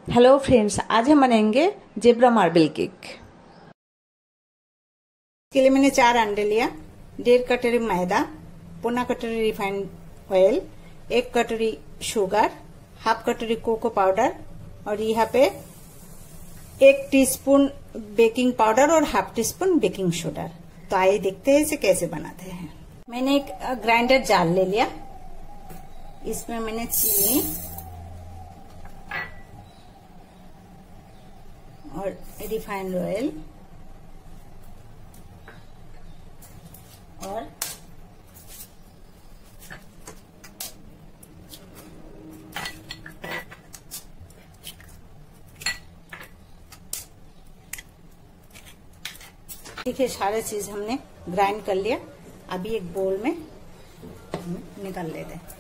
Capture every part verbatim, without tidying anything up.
Hello friends, आज हम बनाएंगे जेब्रा मार्बल केक। इसके लिए मैंने चार अंडे लिया, डेढ़ कटोरी मैदा, पौना कटोरी रिफाइंड ऑयल, एक कटोरी शुगर, हाफ कटोरी कोको पाउडर और यहाँ पे एक टीस्पून बेकिंग पाउडर और half teaspoon baking soda. तो आइए देखते हैं इसे कैसे बनाते हैं। मैंने एक ग्राइंडर जार ले लिया, इसमें मैंने चीनी और रिफाइंड ऑयल और देखिए सारे चीज हमने ग्राइंड कर लिया। अभी एक बोल में निकाल लेते हैं।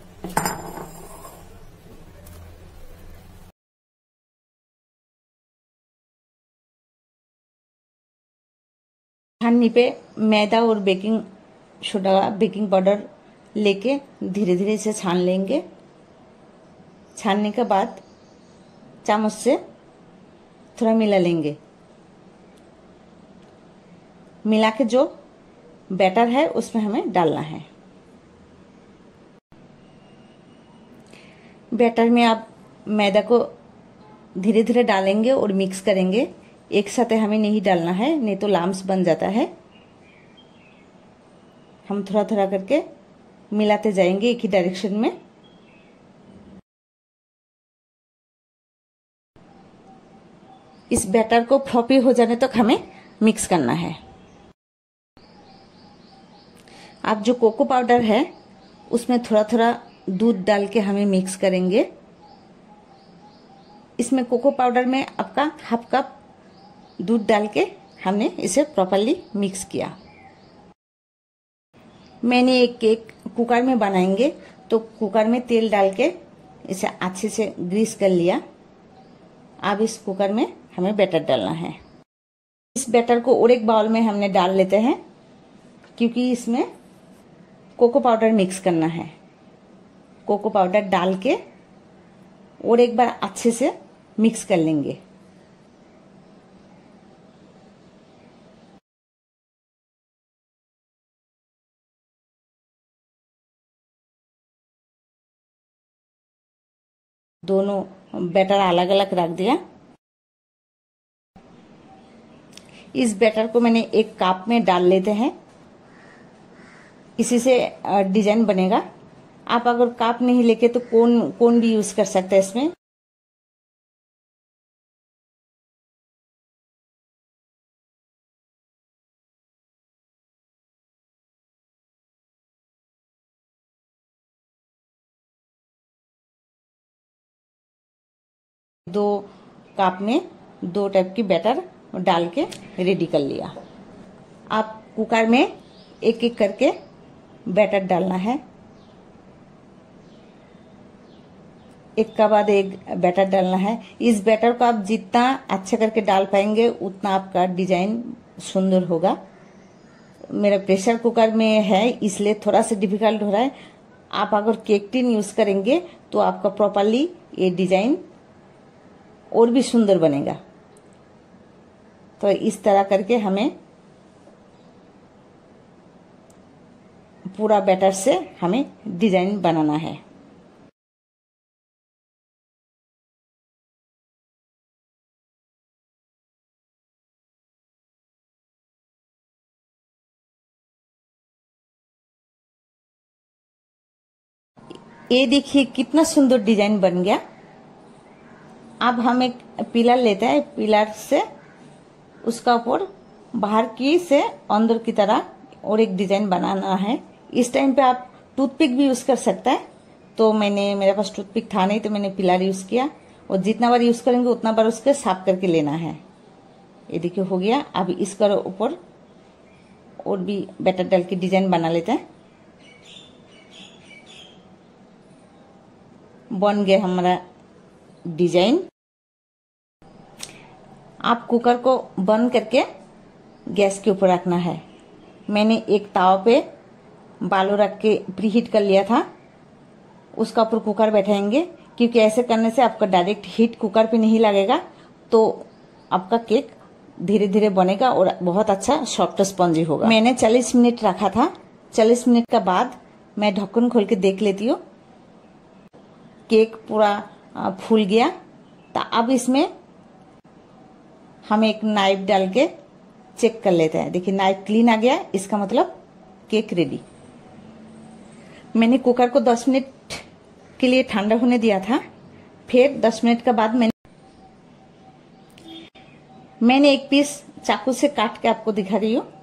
छाननी पे मैदा और बेकिंग सोडा बेकिंग पाउडर लेके धीरे धीरे इसे छान लेंगे। छानने के बाद चामच से थोड़ा मिला लेंगे। मिला के जो बैटर है उसमें हमें डालना है। बैटर में आप मैदा को धीरे धीरे डालेंगे और मिक्स करेंगे। एक साथ हमें नहीं डालना है, नहीं तो लाम्स बन जाता है। हम थोड़ा थोड़ा करके मिलाते जाएंगे एक ही डायरेक्शन में। इस बैटर को फ्लॉपी हो जाने तक हमें मिक्स करना है। आप जो कोको पाउडर है उसमें थोड़ा थोड़ा दूध डाल के हमें मिक्स करेंगे। इसमें कोको पाउडर में आपका हाफ कप दूध डाल के हमने इसे प्रॉपरली मिक्स किया। मैंने एक केक कुकर में बनाएंगे तो कुकर में तेल डाल के इसे अच्छे से ग्रीस कर लिया। अब इस कुकर में हमें बैटर डालना है। इस बैटर को और एक बाउल में हमने डाल लेते हैं, क्योंकि इसमें कोको पाउडर मिक्स करना है। कोको पाउडर डाल के और एक बार अच्छे से मिक्स कर लेंगे। दोनों बैटर अलग अलग रख दिया। इस बैटर को मैंने एक कप में डाल लेते हैं, इसी से डिजाइन बनेगा। आप अगर कप नहीं लेके तो कोन कोन भी यूज कर सकते हैं इसमें। दो कप में दो टाइप की बैटर डाल के रेडी कर लिया। आप कुकर में एक एक करके बैटर डालना है। एक के बाद एक बैटर डालना है। इस बैटर को आप जितना अच्छा करके डाल पाएंगे उतना आपका डिजाइन सुंदर होगा। मेरा प्रेशर कुकर में है इसलिए थोड़ा सा डिफिकल्ट हो रहा है। आप अगर केक टिन यूज करेंगे तो आपका प्रॉपरली ये डिजाइन और भी सुंदर बनेगा। तो इस तरह करके हमें पूरा बैटर से हमें डिजाइन बनाना है। ये देखिए कितना सुंदर डिजाइन बन गया। अब हम एक पिलर लेते हैं, पिलर से उसका ऊपर बाहर की से अंदर की तरह और एक डिजाइन बनाना है। इस टाइम पे आप टूथपिक भी यूज कर सकते हैं। तो मैंने मेरे पास टूथपिक था नहीं तो मैंने पिलर यूज किया। और जितना बार यूज करेंगे उतना बार उसके साफ करके लेना है। ये देखिए हो गया। अब इसका ऊपर और भी बैटर डाल के डिजाइन बना लेते हैं। बन गया हमारा डिजाइन। आप कुकर को बंद करके गैस के ऊपर रखना है। मैंने एक तावा पे बालू रख के प्रीहीट कर लिया था। उसका ऊपर कुकर बैठाएंगे, क्योंकि ऐसे करने से आपका डायरेक्ट हीट कुकर पे नहीं लगेगा, तो आपका केक धीरे धीरे बनेगा और बहुत अच्छा सॉफ्ट स्पंजी होगा। मैंने चालीस मिनट रखा था। चालीस मिनट के बाद मैं ढक्कन खोल के देख लेती हूँ, केक पूरा फूल गया। तो अब इसमें हम एक नाइफ डाल के चेक कर लेते हैं। देखिए नाइफ क्लीन आ गया, इसका मतलब केक रेडी। मैंने कुकर को दस मिनट के लिए ठंडा होने दिया था। फिर दस मिनट के बाद मैंने मैंने एक पीस चाकू से काट के आपको दिखा रही हूँ।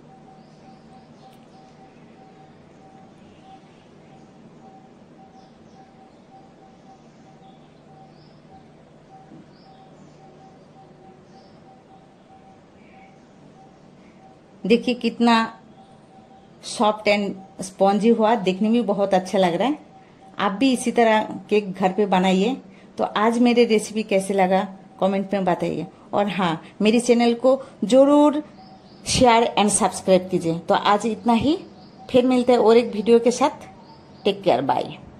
देखिए कितना सॉफ्ट एंड स्पॉन्जी हुआ, देखने में बहुत अच्छा लग रहा है। आप भी इसी तरह केक घर पे बनाइए। तो आज मेरे रेसिपी कैसे लगा कमेंट में बताइए, और हाँ, मेरे चैनल को जरूर शेयर एंड सब्सक्राइब कीजिए। तो आज इतना ही, फिर मिलते हैं और एक वीडियो के साथ। Take care, bye.